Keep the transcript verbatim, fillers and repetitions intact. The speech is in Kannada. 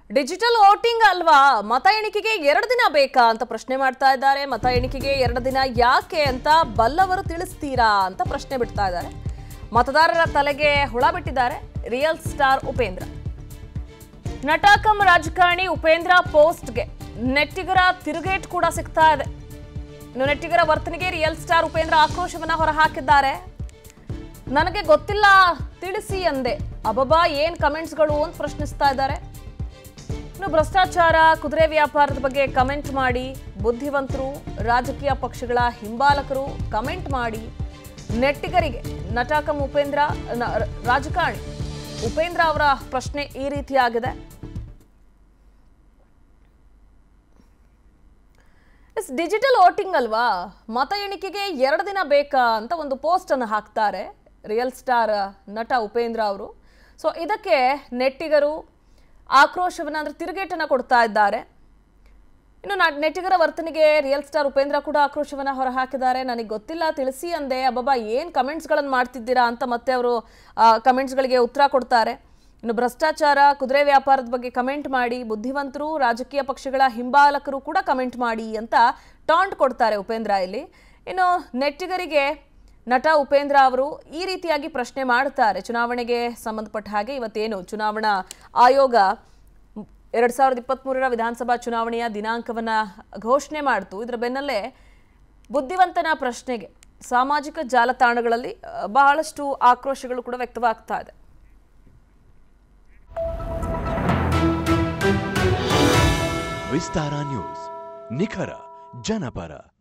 ಡಿಜಿಟಲ್ ವೋಟಿಂಗ್ ಅಲ್ವಾ, ಮತ ಎಣಿಕೆಗೆ ಎರಡು ದಿನ ಬೇಕಾ ಅಂತ ಪ್ರಶ್ನೆ ಮಾಡ್ತಾ ಇದ್ದಾರೆ. ಮತ ಎಣಿಕೆಗೆ ಎರಡು ದಿನ ಯಾಕೆ ಅಂತ ಬಲ್ಲವರು ತಿಳಿಸ್ತೀರಾ ಅಂತ ಪ್ರಶ್ನೆ ಬಿಡ್ತಾ ಇದ್ದಾರೆ. ಮತದಾರರ ತಲೆಗೆ ಹುಳ ಬಿಟ್ಟಿದ್ದಾರೆ ರಿಯಲ್ ಸ್ಟಾರ್ ಉಪೇಂದ್ರ. ನಟ ಕಮ್ ರಾಜಕಾರಣಿ ಉಪೇಂದ್ರ ಪೋಸ್ಟ್ಗೆ ನೆಟ್ಟಿಗರ ತಿರುಗೇಟ್ ಕೂಡ ಸಿಗ್ತಾ ಇದೆ. ಇನ್ನು ನೆಟ್ಟಿಗರ ವರ್ತನೆಗೆ ರಿಯಲ್ ಸ್ಟಾರ್ ಉಪೇಂದ್ರ ಆಕ್ರೋಶವನ್ನ ಹೊರಹಾಕಿದ್ದಾರೆ. ನನಗೆ ಗೊತ್ತಿಲ್ಲ ತಿಳಿಸಿ ಅಂದೆ, ಅಬಬಾ ಏನ್ ಕಮೆಂಟ್ಸ್ಗಳು ಅಂತ ಪ್ರಶ್ನಿಸ್ತಾ ಇದ್ದಾರೆ. ಇನ್ನು ಭ್ರಷ್ಟಾಚಾರ, ಕುದುರೆ ವ್ಯಾಪಾರದ ಬಗ್ಗೆ ಕಮೆಂಟ್ ಮಾಡಿ, ಬುದ್ಧಿವಂತರು, ರಾಜಕೀಯ ಪಕ್ಷಗಳ ಹಿಂಬಾಲಕರು ಕಮೆಂಟ್ ಮಾಡಿ, ನೆಟ್ಟಿಗರಿಗೆ ನಟ ಕಮ್ ಉಪೇಂದ್ರ ರಾಜಕಾರಣಿ ಉಪೇಂದ್ರ ಅವರ ಪ್ರಶ್ನೆ ಈ ರೀತಿಯಾಗಿದೆ. ಡಿಜಿಟಲ್ ವೋಟಿಂಗ್ ಅಲ್ವಾ, ಮತ ಎಣಿಕೆಗೆ ಎರಡು ದಿನ ಬೇಕಾ ಅಂತ ಒಂದು ಪೋಸ್ಟ್ ಅನ್ನು ಹಾಕ್ತಾರೆ ರಿಯಲ್ ಸ್ಟಾರ್ ನಟ ಉಪೇಂದ್ರ ಅವರು. ಸೊ ಇದಕ್ಕೆ ನೆಟ್ಟಿಗರು ಆಕ್ರೋಶವನ್ನ ಅಂದ್ರೆ ತಿರುಗೇಟನ್ನ ಕೊಡ್ತಾ ಇದ್ದಾರೆ. ಇನ್ನು ನೆಟ್ಟಿಗರ ವರ್ತನೆಗೆ ರಿಯಲ್ ಸ್ಟಾರ್ ಉಪೇಂದ್ರ ಕೂಡ ಆಕ್ರೋಶವನ್ನ ಹೊರಹಾಕಿದ್ದಾರೆ. ನನಗೆ ಗೊತ್ತಿಲ್ಲ ತಿಳಿಸಿ ಅಂದೆ, ಅಬ್ಬಬ್ಬಾ ಏನ್ ಕಮೆಂಟ್ಸ್ಗಳನ್ನು ಮಾಡ್ತಿದ್ದೀರಾ ಅಂತ ಮತ್ತೆ ಅವರು ಕಮೆಂಟ್ಸ್ಗಳಿಗೆ ಉತ್ತರ ಕೊಡ್ತಾರೆ. ಇನ್ನು ಭ್ರಷ್ಟಾಚಾರ, ಕುದುರೆ ವ್ಯಾಪಾರದ ಬಗ್ಗೆ ಕಮೆಂಟ್ ಮಾಡಿ, ಬುದ್ಧಿವಂತರು, ರಾಜಕೀಯ ಪಕ್ಷಗಳ ಹಿಂಬಾಲಕರು ಕೂಡ ಕಮೆಂಟ್ ಮಾಡಿ ಅಂತ ಟಾಂಟ್ ಕೊಡ್ತಾರೆ ಉಪೇಂದ್ರ ಇಲ್ಲಿ. ಇನ್ನು ನೆಟ್ಟಿಗರಿಗೆ ನಟ ಉಪೇಂದ್ರ ಅವರು ಈ ರೀತಿಯಾಗಿ ಪ್ರಶ್ನೆ ಮಾಡ್ತಾರೆ. ಚುನಾವಣೆಗೆ ಸಂಬಂಧಪಟ್ಟ ಹಾಗೆ ಇವತ್ತೇನು ಚುನಾವಣಾ ಆಯೋಗ ಎರಡ್ ಸಾವಿರದ ಇಪ್ಪತ್ತ್ ಮೂರರ ವಿಧಾನಸಭಾ ಚುನಾವಣೆಯ ದಿನಾಂಕವನ್ನ ಘೋಷಣೆ ಮಾಡ್ತು. ಇದರ ಬೆನ್ನಲ್ಲೇ ಬುದ್ಧಿವಂತನ ಪ್ರಶ್ನೆಗೆ ಸಾಮಾಜಿಕ ಜಾಲತಾಣಗಳಲ್ಲಿ ಬಹಳಷ್ಟು ಆಕ್ರೋಶಗಳು ಕೂಡ ವ್ಯಕ್ತವಾಗ್ತಾ ಇದೆ. ವಿಸ್ತಾರ ನ್ಯೂಸ್, ನಿಖರ ಜನಪರ.